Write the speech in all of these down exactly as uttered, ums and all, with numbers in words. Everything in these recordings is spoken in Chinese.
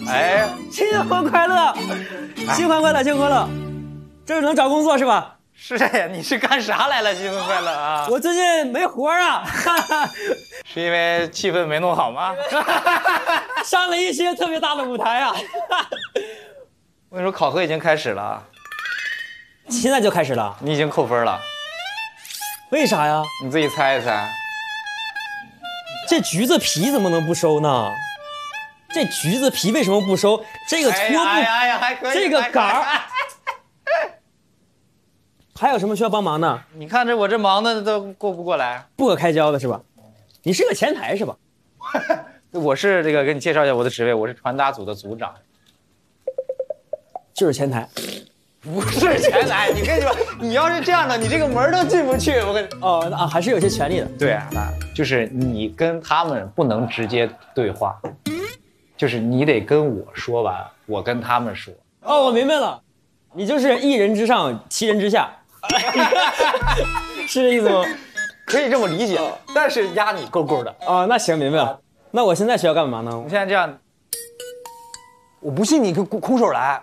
哎， 新婚快乐，新婚快乐，新婚快乐。这是能找工作是吧？ 是呀，你是干啥来了？新婚快乐啊！ 我最近没活啊， 是因为气氛没弄好吗？ 上了一些特别大的舞台啊。 我跟你说，考核已经开始了， 现在就开始了， 你已经扣分了。 为啥呀？ 你自己猜一猜。 这橘子皮怎么能不收呢？这橘子皮为什么不收？这个拖布， 哎呀哎呀，还可以。 这个杆儿。还有什么需要帮忙的？ 你看这我这忙的都过不过来， 不可开交的是吧？你是个前台是吧？ 我是这个给你介绍一下我的职位，我是传达组的组长。 就是前台。 不是前台，你跟你说，你要是这样的，你这个门都进不去。我跟你哦，那还是有些权利的。 对啊，就是你跟他们不能直接对话，就是你得跟我说完，我跟他们说。 哦，我明白了，你就是一人之上，七人之下，是这意思吗？ 可以这么理解，但是压你够够的。 哦，那行，明白了。那我现在需要干嘛呢？ 我现在这样，我不信你空空手来。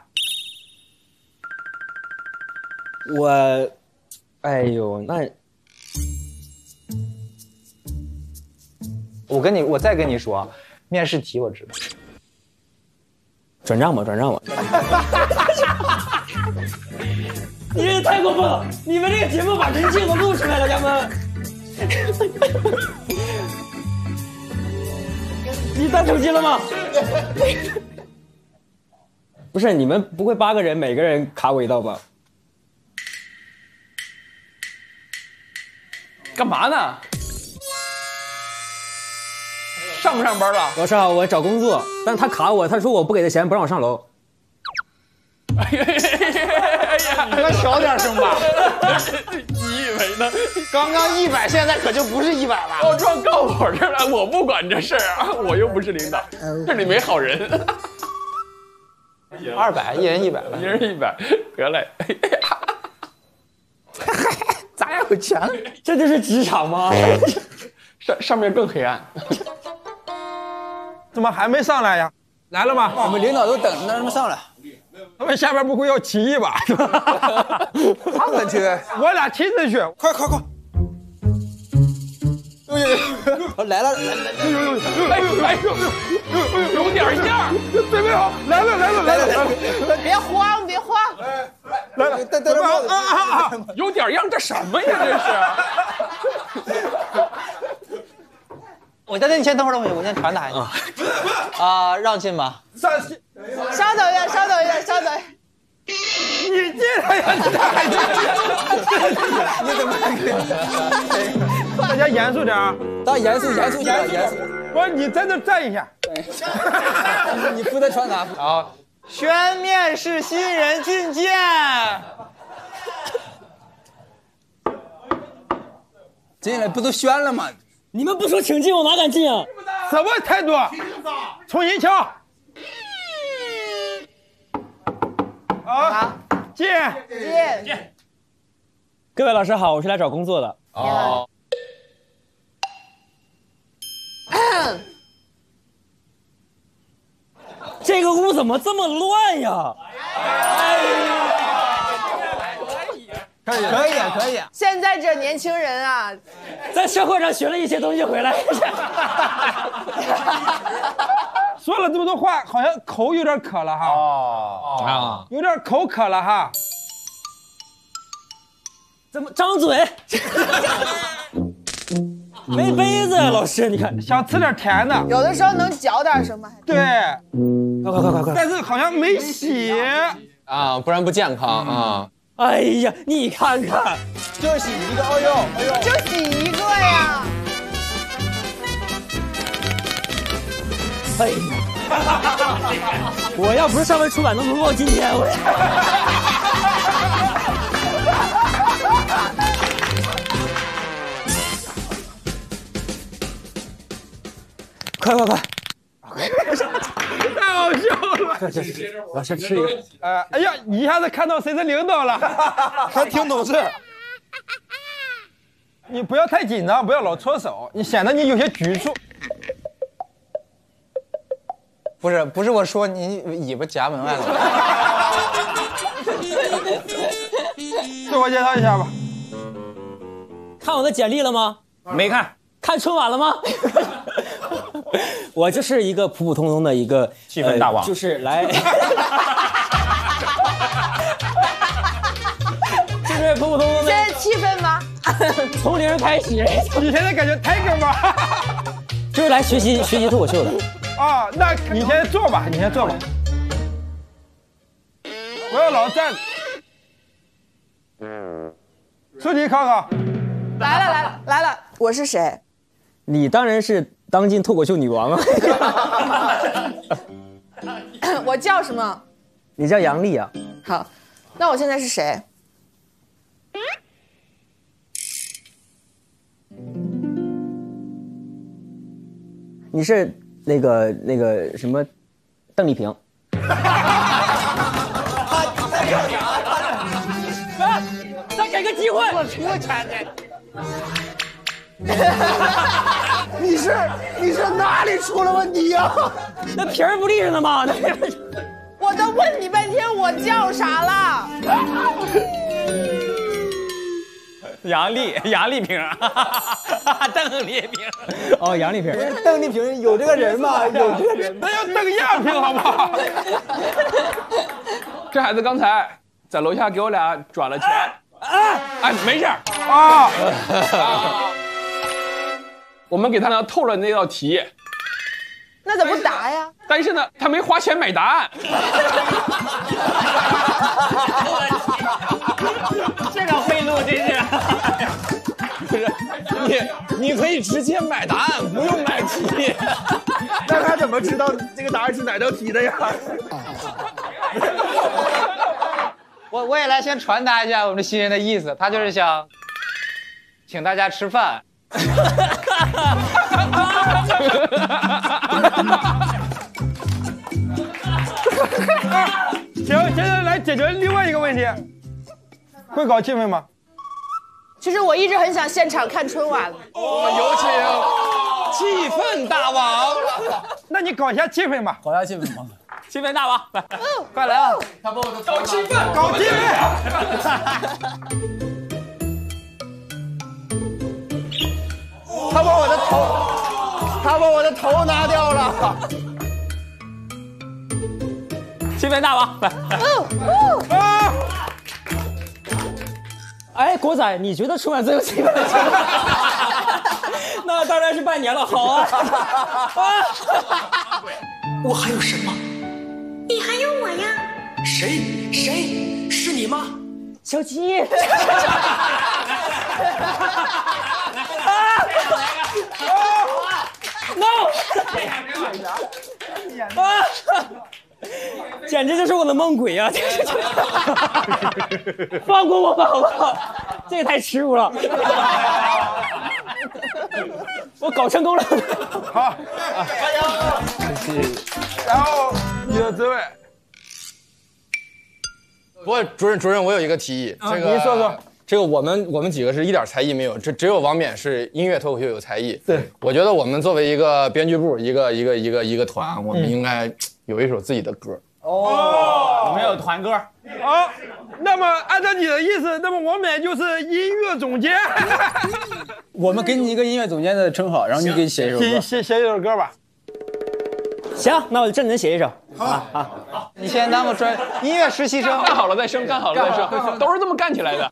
我，哎呦，那我跟你，我再跟你说，面试题我知道。 转账吧，转账吧。你这太过分了！你们这个节目把人气都录出来了，家们。你带手机了吗？不是，你们不会八个人每个人卡我一道吧？ 干嘛呢？上不上班了？ 我上，我找工作，但是他卡我，他说我不给他钱，不让我上楼。 哎呀， 你可小点声吧。 你以为呢？ 刚刚一百，现在可就不是一百了。 告状告我这儿来，我不管这事儿啊，我又不是领导，这里没好人。 二百，一人一百吧， 一人一百，得嘞。 咱俩有钱了， 这就是职场吗？ 上上面更黑暗。 怎么还没上来呀？来了吗？ 我们领导都等着让他们上来。 他们下边不会要起义吧？ 他们去， 我俩亲自去， 快快快！哎呦，来了来了！ 哎呦呦！哎呦哎呦！有点样， 准备好，来了来了来了来了！ 别慌别慌， 来了， 戴戴着帽子啊啊啊！ 有点样，这什么呀这是？ 我在那，你先等会儿，我先传达一下。啊，让进吧。 上， 稍等一下，稍等一下，稍等。 你进来呀！ 你怎么？ 大家严肃点啊！ 大家严肃严肃点，严肃。 不是你在这站一下。 你负责传达。 好，宣面试新人进见。 进来不都宣了吗？ 你们不说请进，我哪敢进啊？ 什么态度？重新敲。好，进进。 各位老师好，我是来找工作的。 哦。 这个屋怎么这么乱呀？哎呀！ 可以可以可以。 现在这年轻人啊， 在社会上学了一些东西回来。 说了这么多话，好像口有点渴了哈。 哦啊， 有点口渴了哈。 怎么张嘴？没杯子呀，老师，你看， 想吃点甜的， 有的时候能嚼点什么。 对， 快快快快快！ 但是好像没洗啊，不然不健康啊。 哎呀，你看看， 就洗一个，哎呦哎呦， 就洗一个呀。 哎呀，我要不是上回出版，能录到今天，我。快快快！ 太好笑了！ 这这这，我先吃一个。 呃，哎呀，你一下子看到谁是领导了， 还挺懂事。 你不要太紧张，不要老搓手，你显得你有些局促。 不是不是我说你尾巴夹门外了。 自我介绍一下吧。 看我的简历了吗？ 没看。 看春晚了吗？我就是一个普普通通的一个气氛大王， 呃、就是来，就是普普通通的。 现在气氛吗？ 从零开始。 你现在感觉 tiger 吗？ 就是来学习学习脱口秀的。 啊，那你先坐吧，你先坐吧。不要老站。出题考考。 来了来了来了，我是谁？ 你当然是当今脱口秀女王啊！ 我叫什么？ 你叫杨丽啊。 好，那我现在是谁？ 你是那个那个什么，邓丽萍。再给个机会！我出钱去。 你是你是哪里出了问题呀？ 那皮儿不立着呢吗？那我都问你半天，我叫啥了？ 杨丽，杨丽萍，邓丽萍。 哦，杨丽萍。 邓丽萍有这个人吗？有这个人， 那要邓亚萍好不好？ 这孩子刚才在楼下给我俩转了钱。哎，哎，没事儿啊。 我们给他呢透了那道题， 那怎么不答呀？ 但是呢，他没花钱买答案。 这个贿赂真是。 不是你，你可以直接买答案，不用买题。那他怎么知道这个答案是哪道题的呀？ 我我也来先传达一下我们新人的意思，他就是想请大家吃饭。 行，现在来解决另外一个问题，会搞气氛吗？ 其实我一直很想现场看春晚。 我有请气氛大王。 那你搞一下气氛吧， 搞一下气氛吧。 气氛大王，来， 快来吧！ 他把我的搞气氛， 搞气氛。 他把我的头，他把我的头拿掉了。 气氛大王，来。 啊！ 哎，国仔，你觉得春晚最有气氛的节目？那当然是拜年了，好啊！啊！ 我还有什么？ 你还有我呀？ 谁？谁？是你吗？ 小鸡。no！ 啊！简直就是我的梦鬼啊！放过我吧，好不好？这也太耻辱了！我搞成功了。 好，加油！谢谢。然后你的职位。 不过主任主任，我有一个提议， 啊、 这个您说说。 这个我们我们几个是一点才艺没有，只只有王冕是音乐脱口秀有才艺。 对， 我觉得我们作为一个编剧部，一个一个一个一个团，我们应该有一首自己的歌。 哦，我们有团歌。 好，那么按照你的意思，那么王冕就是音乐总监。 我们给你一个音乐总监的称号，然后你给写一首歌。 写写写一首歌吧。 行，那我就认真写一首。 好，好，好，你先当个专音乐实习生， 干好了再升，干好了再升，都是这么干起来的。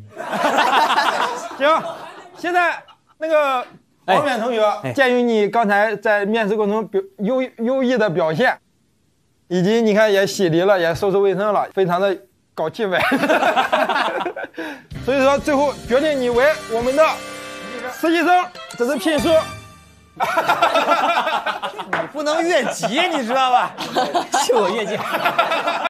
行，现在那个王冕同学，哎、鉴于你刚才在面试过程中表优优异的表现，以及你看也洗涤了，也收拾卫生了，非常的搞气氛，所以说最后决定你为我们的实习生，这是聘书。 你不能越级，你知道吧？ 是我越级。